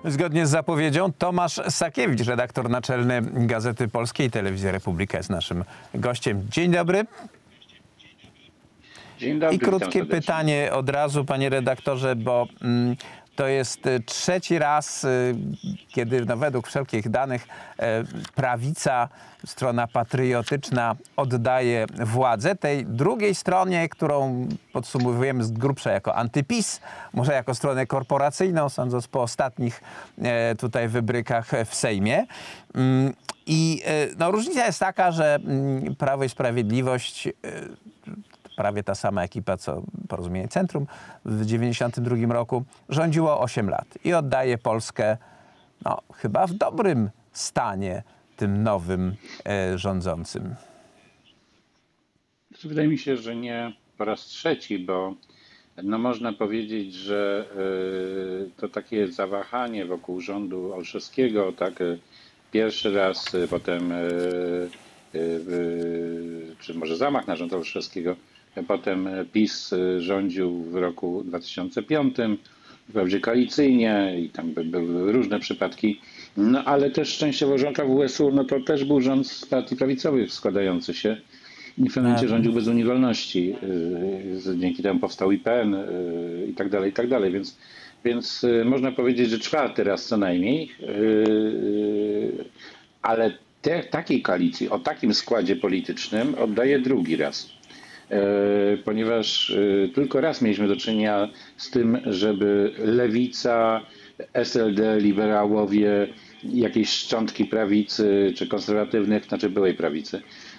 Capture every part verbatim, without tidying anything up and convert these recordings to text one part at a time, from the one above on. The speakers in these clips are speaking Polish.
Zgodnie z zapowiedzią Tomasz Sakiewicz, redaktor naczelny Gazety Polskiej, Telewizja Republika jest naszym gościem. Dzień dobry. Dzień dobry. I krótkie pytanie od razu, panie redaktorze, bo mm, to jest trzeci raz, y, kiedy no, według wszelkich danych y, prawica, strona patriotyczna oddaje władzę tej drugiej stronie, którą podsumowujemy z grubsza jako antyPiS, może jako stronę korporacyjną, sądząc po ostatnich y, tutaj wybrykach w Sejmie. Mm, I y, no, różnica jest taka, że y, Prawo i Sprawiedliwość, y, prawie ta sama ekipa, co Porozumienie Centrum w dziewięćdziesiątym drugim roku, rządziło osiem lat i oddaje Polskę no, chyba w dobrym stanie tym nowym e, rządzącym. Wydaje mi się, że nie po raz trzeci, bo no, można powiedzieć, że y, to takie zawahanie wokół rządu Olszewskiego, tak, y, pierwszy raz, y, potem, y, y, y, czy może zamach na rząd Olszewskiego, potem PiS rządził w roku dwa tysiące piątym, wprawdzie koalicyjnie i tam by, były różne przypadki, no ale też częściowo rząd A W S-u, no to też był rząd z partii prawicowych składający się i w pewnym momencie rządził bez Unii Wolności, yy, dzięki temu powstał I P N yy, i tak dalej, i tak dalej, więc, więc yy, można powiedzieć, że czwarty raz co najmniej, yy, ale te, takiej koalicji, o takim składzie politycznym oddaje drugi raz. Ponieważ tylko raz mieliśmy do czynienia z tym, żeby lewica, S L D, liberałowie, jakieś szczątki prawicy czy konserwatywnych, znaczy byłej prawicy,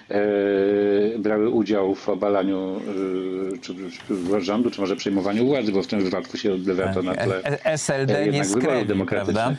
brały udział w obalaniu czy, czy rządu, czy może przejmowaniu władzy, bo w tym wypadku się odbywa to na tle S L D nie skrobi, prawda?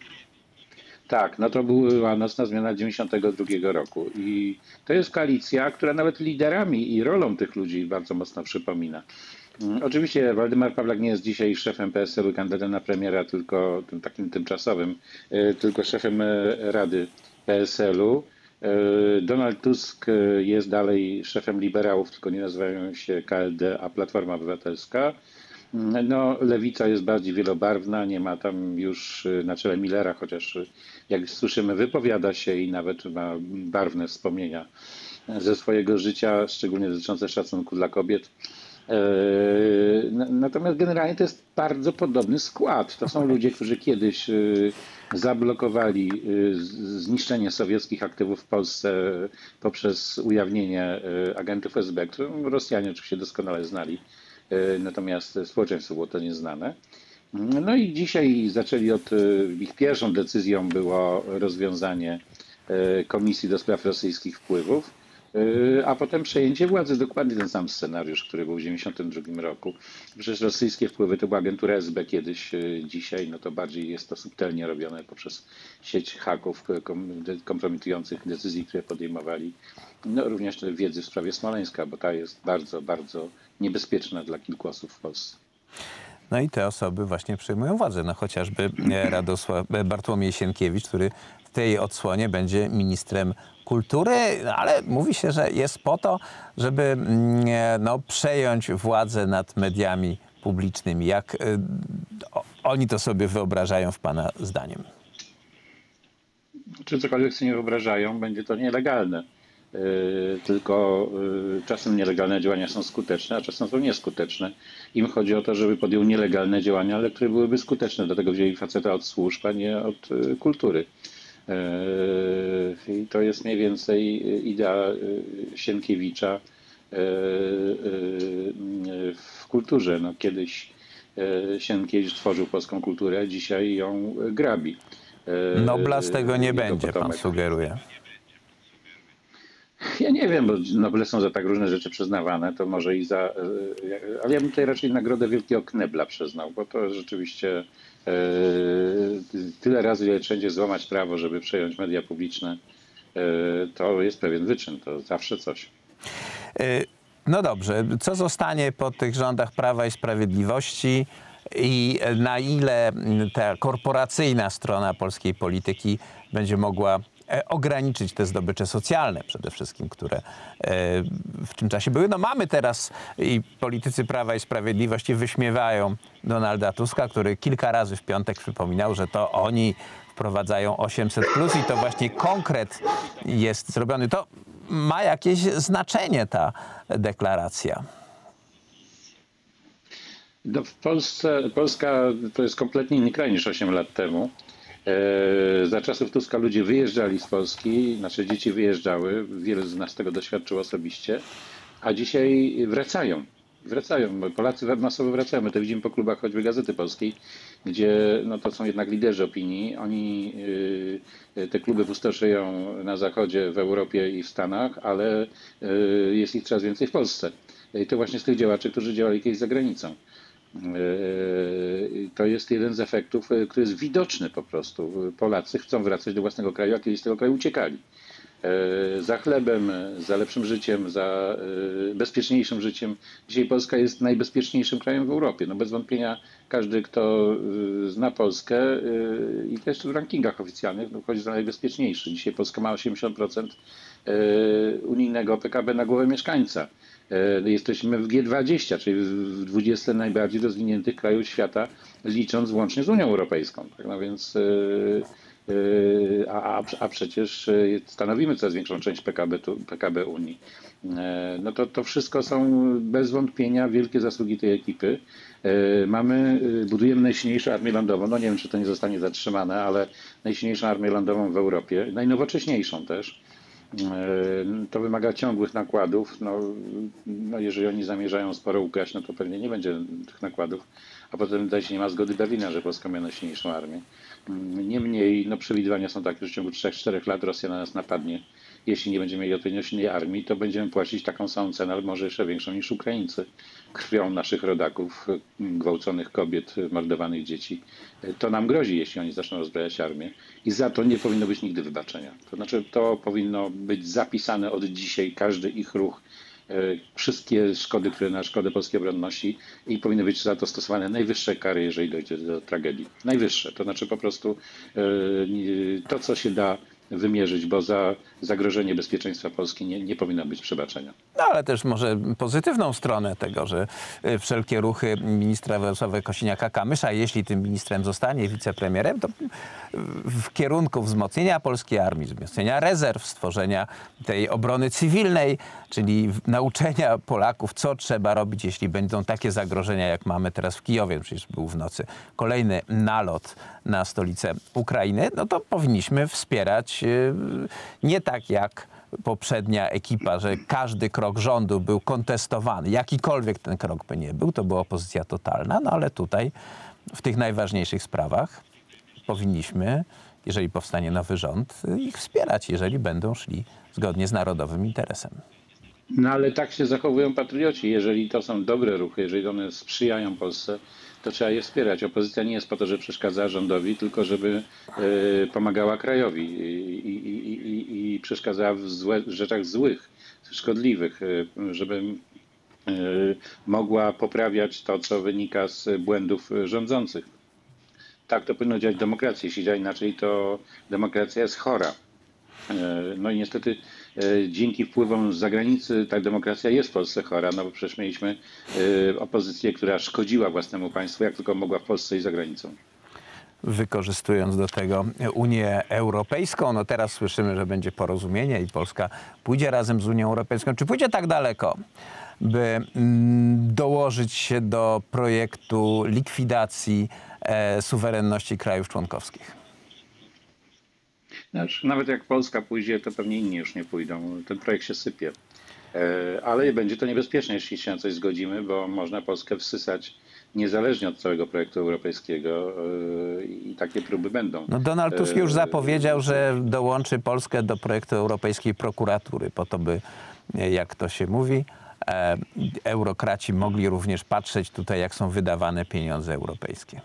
Tak, no to była nocna zmiana dziewięćdziesiątego drugiego roku i to jest koalicja, która nawet liderami i rolą tych ludzi bardzo mocno przypomina. Oczywiście Waldemar Pawlak nie jest dzisiaj szefem P S L-u, kandydatem na premiera, tylko tym takim tymczasowym, tylko szefem Rady P S L-u. Donald Tusk jest dalej szefem liberałów, tylko nie nazywają się K L D, a Platforma Obywatelska. No, lewica jest bardziej wielobarwna, nie ma tam już na czele Millera, chociaż jak słyszymy wypowiada się i nawet ma barwne wspomnienia ze swojego życia, szczególnie dotyczące szacunku dla kobiet. Natomiast generalnie to jest bardzo podobny skład. To są ludzie, którzy kiedyś zablokowali zniszczenie sowieckich aktywów w Polsce poprzez ujawnienie agentów S B, którą Rosjanie oczywiście doskonale znali. Natomiast społeczeństwu było to nieznane. No i dzisiaj zaczęli od, ich pierwszą decyzją było rozwiązanie Komisji do Spraw Rosyjskich Wpływów, a potem przejęcie władzy. Dokładnie ten sam scenariusz, który był w dziewięćdziesiątym drugim roku. Przecież rosyjskie wpływy to była agentura S B kiedyś, dzisiaj no to bardziej jest to subtelnie robione poprzez sieć haków kompromitujących decyzji, które podejmowali. No również wiedzy w sprawie Smoleńska, bo ta jest bardzo, bardzo niebezpieczna dla kilku osób w Polsce. No i te osoby właśnie przejmują władzę. No chociażby Radosław Bartłomiej Sienkiewicz, który w tej odsłonie będzie ministrem kultury, ale mówi się, że jest po to, żeby no, przejąć władzę nad mediami publicznymi. Jak y, o, oni to sobie wyobrażają w pana zdaniem? Czy cokolwiek sobie nie wyobrażają, będzie to nielegalne. Yy, tylko yy, czasem nielegalne działania są skuteczne, a czasem są nieskuteczne. Im chodzi o to, żeby podjął nielegalne działania, ale które byłyby skuteczne. Dlatego wzięli faceta od służb, a nie od yy, kultury. Yy, I to jest mniej więcej idea yy, Sienkiewicza yy, yy, w kulturze. No, kiedyś yy, Sienkiewicz tworzył polską kulturę, dzisiaj ją grabi. Yy, Nobla z tego nie będzie, pan sugeruje. Ja nie wiem, bo Noble są za tak różne rzeczy przyznawane, to może i za... Ale ja bym tutaj raczej nagrodę Wielkiego Knebla przyznał, bo to rzeczywiście e, tyle razy, ile wszędzie złamać prawo, żeby przejąć media publiczne, e, to jest pewien wyczyn, to zawsze coś. No dobrze, co zostanie po tych rządach Prawa i Sprawiedliwości i na ile ta korporacyjna strona polskiej polityki będzie mogła ograniczyć te zdobycze socjalne przede wszystkim, które w tym czasie były. No mamy teraz i politycy Prawa i Sprawiedliwości wyśmiewają Donalda Tuska, który kilka razy w piątek przypominał, że to oni wprowadzają osiemset plus i to właśnie konkret jest zrobiony. To ma jakieś znaczenie ta deklaracja. No w Polsce, Polska to jest kompletnie inny kraj niż osiem lat temu. E, za czasów Tuska ludzie wyjeżdżali z Polski, nasze dzieci wyjeżdżały, wielu z nas tego doświadczyło osobiście, a dzisiaj wracają. Wracają, Polacy masowo wracają. My to widzimy po klubach choćby Gazety Polskiej, gdzie no to są jednak liderzy opinii. Oni y, te kluby pustoszeją na Zachodzie, w Europie i w Stanach, ale y, jest ich coraz więcej w Polsce. I to właśnie z tych działaczy, którzy działali kiedyś za granicą. To jest jeden z efektów, który jest widoczny po prostu. Polacy chcą wracać do własnego kraju, a kiedyś z tego kraju uciekali. Za chlebem, za lepszym życiem, za bezpieczniejszym życiem. Dzisiaj Polska jest najbezpieczniejszym krajem w Europie. No bez wątpienia każdy, kto zna Polskę i też w rankingach oficjalnych no, chodzi za najbezpieczniejszy. Dzisiaj Polska ma osiemdziesiąt procent unijnego P K B na głowę mieszkańca. Jesteśmy w G dwadzieścia, czyli w dwudziestu najbardziej rozwiniętych krajów świata, licząc łącznie z Unią Europejską. Tak? No więc, a, a przecież stanowimy coraz większą część P K B, P K B Unii. No to, to wszystko są bez wątpienia wielkie zasługi tej ekipy. Mamy, budujemy najsilniejszą armię lądową. No nie wiem, czy to nie zostanie zatrzymane, ale najsilniejszą armię lądową w Europie, najnowocześniejszą też. To wymaga ciągłych nakładów. No, no jeżeli oni zamierzają sporo ukraść, no to pewnie nie będzie tych nakładów. A potem zdaje się, nie ma zgody Berlina, że Polska ma najsilniejszą armię. Niemniej no, przewidywania są takie, że w ciągu trzech czterech lat Rosja na nas napadnie. Jeśli nie będziemy mieli odpowiednio silnej armii, to będziemy płacić taką samą cenę, ale może jeszcze większą niż Ukraińcy. Krwią naszych rodaków, gwałconych kobiet, mordowanych dzieci. To nam grozi, jeśli oni zaczną rozbrajać armię. I za to nie powinno być nigdy wybaczenia. To znaczy, to powinno być zapisane od dzisiaj, każdy ich ruch, wszystkie szkody, które na szkodę polskiej obronności i powinny być za to stosowane najwyższe kary, jeżeli dojdzie do tragedii. Najwyższe. To znaczy po prostu to, co się da wymierzyć, bo za zagrożenie bezpieczeństwa Polski nie, nie powinno być przebaczenia. No ale też może pozytywną stronę tego, że wszelkie ruchy ministra Władysława Kosiniaka-Kamysza, jeśli tym ministrem zostanie, wicepremierem, to w kierunku wzmocnienia polskiej armii, wzmocnienia rezerw, stworzenia tej obrony cywilnej, czyli nauczenia Polaków, co trzeba robić, jeśli będą takie zagrożenia, jak mamy teraz w Kijowie. Przecież był w nocy kolejny nalot na stolicę Ukrainy. No to powinniśmy wspierać nie tak jak poprzednia ekipa, że każdy krok rządu był kontestowany. Jakikolwiek ten krok by nie był, to była opozycja totalna. No ale tutaj w tych najważniejszych sprawach powinniśmy, jeżeli powstanie nowy rząd, ich wspierać, jeżeli będą szli zgodnie z narodowym interesem. No ale tak się zachowują patrioci. Jeżeli to są dobre ruchy, jeżeli one sprzyjają Polsce, to trzeba je wspierać. Opozycja nie jest po to, żeby przeszkadzała rządowi, tylko żeby y, pomagała krajowi i, i, i, i przeszkadzała w złe, rzeczach złych, szkodliwych, y, żeby y, mogła poprawiać to, co wynika z błędów rządzących. Tak to powinno działać demokracja. Jeśli działa inaczej, to demokracja jest chora. No i niestety dzięki wpływom z zagranicy ta demokracja jest w Polsce chora, no bo przecież mieliśmy opozycję, która szkodziła własnemu państwu, jak tylko mogła w Polsce i za granicą. Wykorzystując do tego Unię Europejską, no teraz słyszymy, że będzie porozumienie i Polska pójdzie razem z Unią Europejską. Czy pójdzie tak daleko, by mm, dołożyć się do projektu likwidacji e, suwerenności krajów członkowskich? Znaczy, nawet jak Polska pójdzie, to pewnie inni już nie pójdą. Ten projekt się sypie. Ale będzie to niebezpieczne, jeśli się na coś zgodzimy, bo można Polskę wsysać niezależnie od całego projektu europejskiego i takie próby będą. No Donald Tusk już zapowiedział, że dołączy Polskę do projektu Europejskiej Prokuratury, po to by, jak to się mówi, eurokraci mogli również patrzeć tutaj, jak są wydawane pieniądze europejskie.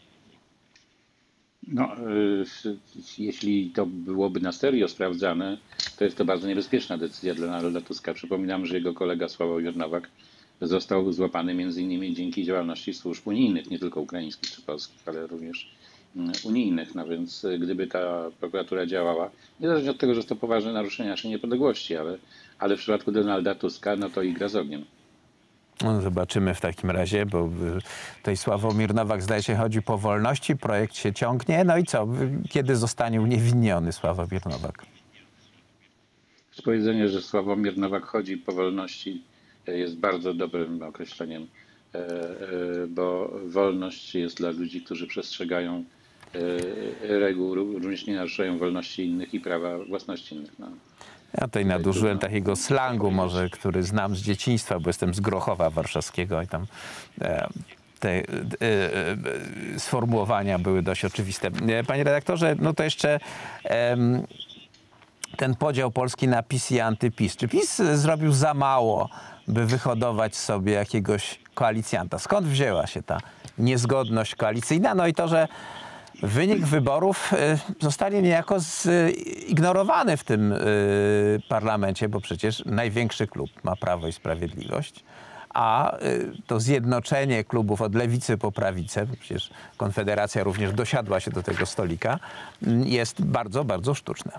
No, jeśli to byłoby na serio sprawdzane, to jest to bardzo niebezpieczna decyzja dla Donalda Tuska. Przypominam, że jego kolega Sławomir Nowak został złapany między innymi dzięki działalności służb unijnych, nie tylko ukraińskich czy polskich, ale również unijnych. No więc gdyby ta prokuratura działała, niezależnie od tego, że jest to poważne naruszenie naszej niepodległości, ale, ale w przypadku Donalda Tuska, no to igra z ogniem. No, zobaczymy w takim razie, bo tutaj Sławomir Nowak zdaje się chodzi po wolności, projekt się ciągnie. No i co? Kiedy zostanie uniewinniony Sławomir Nowak? Powiedzenie, że Sławomir Nowak chodzi po wolności jest bardzo dobrym określeniem, bo wolność jest dla ludzi, którzy przestrzegają reguł, również nie naruszają wolności innych i prawa własności innych. No. Ja tutaj nadużyłem takiego slangu może, który znam z dzieciństwa, bo jestem z Grochowa Warszawskiego i tam e, te e, e, sformułowania były dość oczywiste. Panie redaktorze, no to jeszcze e, ten podział Polski na PiS i antyPiS. Czy PiS zrobił za mało, by wyhodować sobie jakiegoś koalicjanta? Skąd wzięła się ta niezgodność koalicyjna? No i to, że wynik wyborów zostanie niejako zignorowany w tym parlamencie, bo przecież największy klub ma Prawo i Sprawiedliwość, a to zjednoczenie klubów od lewicy po prawicę, bo przecież Konfederacja również dosiadła się do tego stolika, jest bardzo, bardzo sztuczne.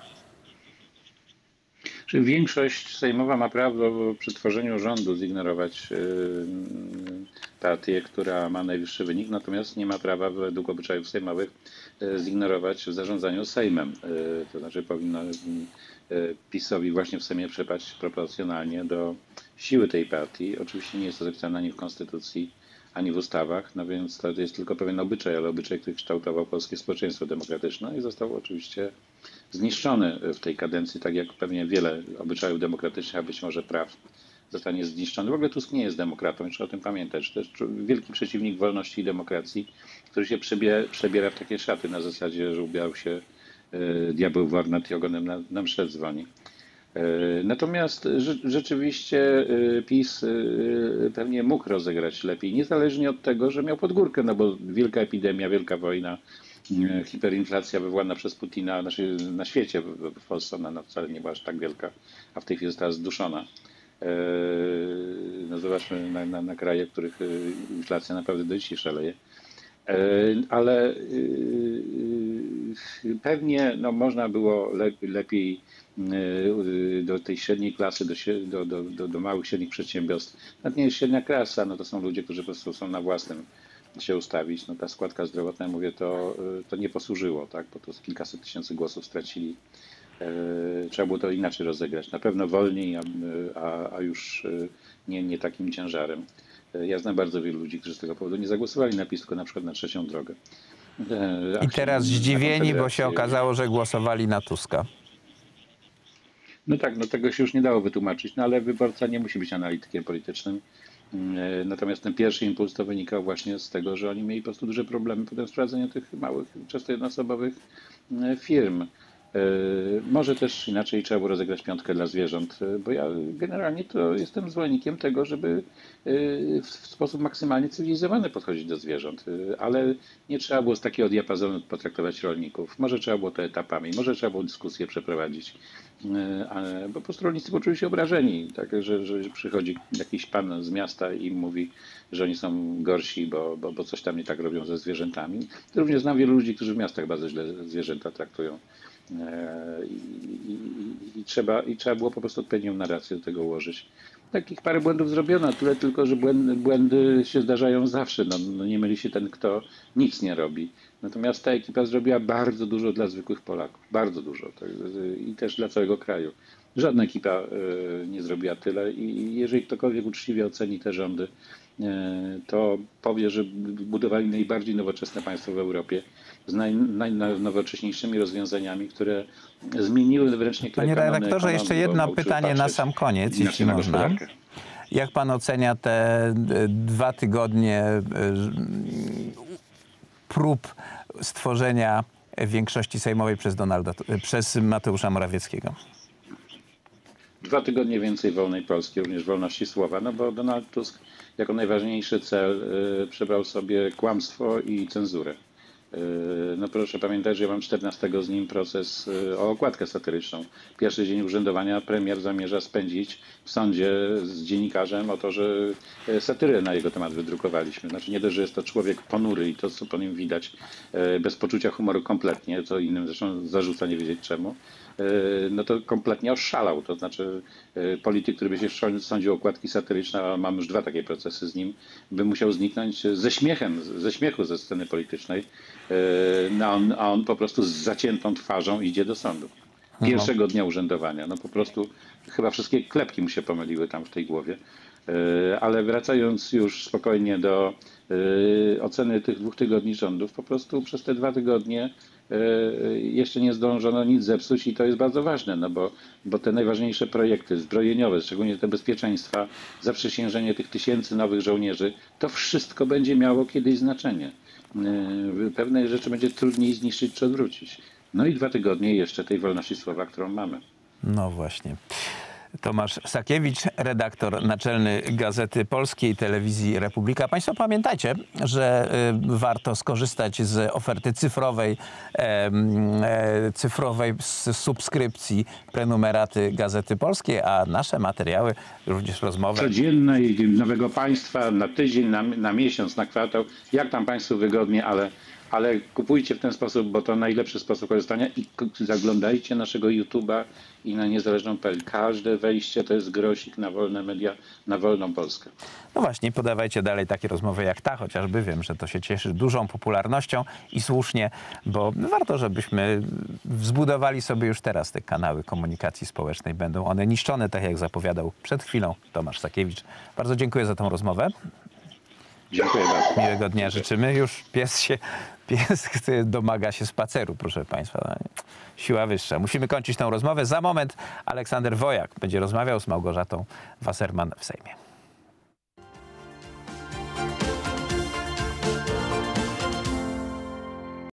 Czy większość sejmowa ma prawo przy tworzeniu rządu zignorować partię, która ma najwyższy wynik, natomiast nie ma prawa według obyczajów sejmowych zignorować w zarządzaniu Sejmem. To znaczy powinno PiS-owi właśnie w Sejmie przepaść proporcjonalnie do siły tej partii. Oczywiście nie jest to zapisane ani w Konstytucji, ani w ustawach, no więc to jest tylko pewien obyczaj, ale obyczaj, który kształtował polskie społeczeństwo demokratyczne i został oczywiście zniszczony w tej kadencji, tak jak pewnie wiele obyczajów demokratycznych, a być może praw zostanie zniszczony. W ogóle Tusk nie jest demokratą, trzeba o tym pamiętać. To jest wielki przeciwnik wolności i demokracji, który się przebiera, przebiera w takie szaty na zasadzie, że ubrał się y, diabeł w ornat i ogonem na, na mszę dzwoni. Natomiast rzeczywiście PiS pewnie mógł rozegrać lepiej, niezależnie od tego, że miał podgórkę, no bo wielka epidemia, wielka wojna, hiperinflacja wywołana przez Putina znaczy na świecie, w Polsce ona wcale nie była aż tak wielka, a w tej chwili została zduszona. No zobaczmy na, na, na kraje, w których inflacja naprawdę do dzisiaj szaleje. Ale pewnie no, można było lepiej do tej średniej klasy, do, do, do, do małych, średnich przedsiębiorstw. Nawet nie jest średnia klasa, no to są ludzie, którzy po prostu są na własnym się ustawić. No ta składka zdrowotna, mówię, to, to nie posłużyło, tak? Bo to kilkaset tysięcy głosów stracili. Trzeba było to inaczej rozegrać. Na pewno wolniej, a, a, a już nie, nie takim ciężarem. Ja znam bardzo wielu ludzi, którzy z tego powodu nie zagłosowali na PiS, tylko na przykład na Trzecią Drogę. I teraz zdziwieni, bo się okazało, że głosowali na Tuska. No tak, no tego się już nie dało wytłumaczyć, no ale wyborca nie musi być analitykiem politycznym. Natomiast ten pierwszy impuls to wynikał właśnie z tego, że oni mieli po prostu duże problemy potem z prowadzeniem tych małych, często jednoosobowych firm. Może też inaczej trzeba było rozegrać piątkę dla zwierząt, bo ja generalnie to jestem zwolennikiem tego, żeby w sposób maksymalnie cywilizowany podchodzić do zwierząt, ale nie trzeba było z takiego diapazonu potraktować rolników. Może trzeba było to etapami, może trzeba było dyskusję przeprowadzić, bo po prostu rolnicy poczuli się obrażeni, tak, że, że przychodzi jakiś pan z miasta i mówi, że oni są gorsi, bo, bo, bo coś tam nie tak robią ze zwierzętami. Również znam wielu ludzi, którzy w miastach bardzo źle zwierzęta traktują. I, i, i, trzeba, I trzeba było po prostu odpowiednią narrację do tego ułożyć. Takich parę błędów zrobiono, tyle tylko, że błędy, błędy się zdarzają zawsze. No, no nie myli się ten, kto nic nie robi. Natomiast ta ekipa zrobiła bardzo dużo dla zwykłych Polaków. Bardzo dużo. Tak, i też dla całego kraju. Żadna ekipa nie zrobiła tyle i jeżeli ktokolwiek uczciwie oceni te rządy, to powie, że budowali najbardziej nowoczesne państwo w Europie z naj, najnowocześniejszymi rozwiązaniami, które zmieniły wręcz niektóre Panie redaktorze, jeszcze jedno pytanie na sam koniec, jeśli można. Jak pan ocenia te dwa tygodnie prób stworzenia większości sejmowej przez Donalda, przez Mateusza Morawieckiego? Dwa tygodnie więcej wolnej Polski, również wolności słowa, no bo Donald Tusk jako najważniejszy cel y, przybrał sobie kłamstwo i cenzurę. No proszę pamiętać, że ja mam czternastego z nim proces o okładkę satyryczną. Pierwszy dzień urzędowania premier zamierza spędzić w sądzie z dziennikarzem o to, że satyrę na jego temat wydrukowaliśmy. Znaczy nie dość, że jest to człowiek ponury i to, co po nim widać, bez poczucia humoru kompletnie, co innym zresztą zarzuca, nie wiedzieć czemu, no to kompletnie oszalał. To znaczy polityk, który by się sądził o okładki satyryczne, a mam już dwa takie procesy z nim, by musiał zniknąć ze śmiechem, ze śmiechu ze sceny politycznej, no on, a on po prostu z zaciętą twarzą idzie do sądu. Pierwszego dnia urzędowania. No po prostu chyba wszystkie klepki mu się pomyliły tam w tej głowie. Ale wracając już spokojnie do oceny tych dwóch tygodni rządów, po prostu przez te dwa tygodnie jeszcze nie zdążono nic zepsuć i to jest bardzo ważne, no bo, bo te najważniejsze projekty zbrojeniowe, szczególnie te bezpieczeństwa, zaprzysiężenie tych tysięcy nowych żołnierzy, to wszystko będzie miało kiedyś znaczenie. Pewne rzeczy będzie trudniej zniszczyć czy odwrócić. No i dwa tygodnie jeszcze tej wolności słowa, którą mamy. No właśnie. Tomasz Sakiewicz, redaktor naczelny Gazety Polskiej, Telewizji Republika. Państwo pamiętajcie, że y, warto skorzystać z oferty cyfrowej, e, e, cyfrowej z subskrypcji prenumeraty Gazety Polskiej, a nasze materiały, również rozmowy. Codziennej, nowego państwa, na tydzień, na, na miesiąc, na kwartał, jak tam Państwu wygodnie, ale ale kupujcie w ten sposób, bo to najlepszy sposób korzystania i zaglądajcie naszego YouTube'a i na niezależną kropka p l. Każde wejście to jest grosik na wolne media, na wolną Polskę. No właśnie, podawajcie dalej takie rozmowy jak ta, chociażby wiem, że to się cieszy dużą popularnością i słusznie, bo warto, żebyśmy zbudowali sobie już teraz te kanały komunikacji społecznej. Będą one niszczone, tak jak zapowiadał przed chwilą Tomasz Sakiewicz. Bardzo dziękuję za tą rozmowę. Dziękuję bardzo. Miłego dnia życzymy. Już pies się, pies domaga się spaceru, proszę Państwa. Siła wyższa. Musimy kończyć tę rozmowę. Za moment Aleksander Wojak będzie rozmawiał z Małgorzatą Wasserman w Sejmie.